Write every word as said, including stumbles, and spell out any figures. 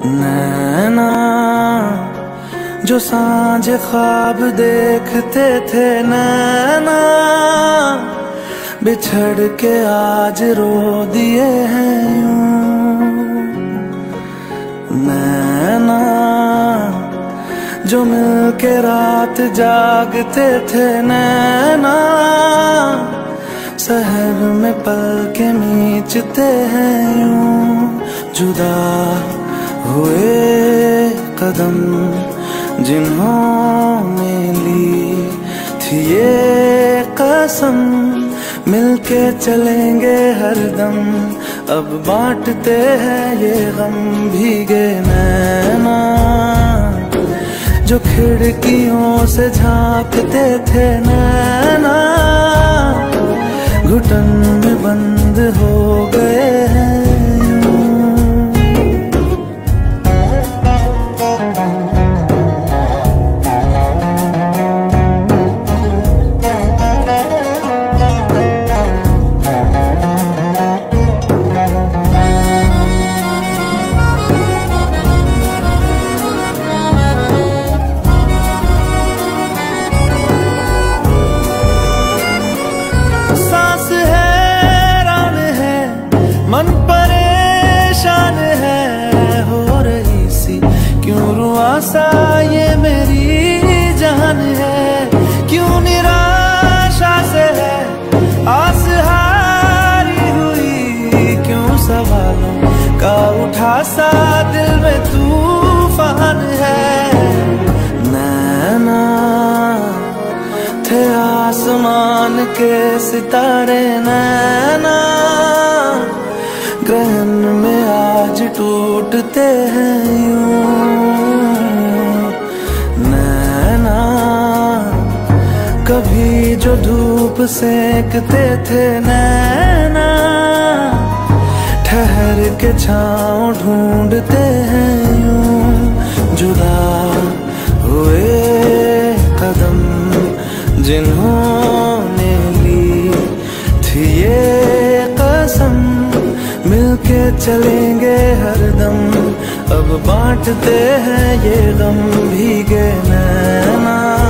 नैना जो सांझ ख्वाब देखते थे, नैना बिछड़ के आज रो दिए हैं यूं। नैना जो मिलके रात जागते थे, नैना शहर में पल के नीचते हैं यूं। जुदा हुए कदम जिन्होंने ली थी ये कसम, मिलके चलेंगे हरदम, अब बांटते हैं ये गम। भीगे नैना जो खिड़कियों से झांकते थे, नैना घुटन में बंद हो गए हैं। मन परेशान है हो रही सी, क्यों रुआसा ये मेरी जान है। क्यों निराशा से है आस हारी हुई, क्यों सवालों का उठा सा दिल में तूफान है। नैना थे आसमान के सितारे, नैना ग्रहण में आज टूटते हैं यूं। नैना कभी जो धूप सेकते थे, नैना ठहर के छाँव ढूंढते हैं यूं। जुदा हुए कदम जिन्होंने ली थी ये कसम, मिलके चलेंगे हरदम, अब बांटते हैं ये गम। भीगे नैना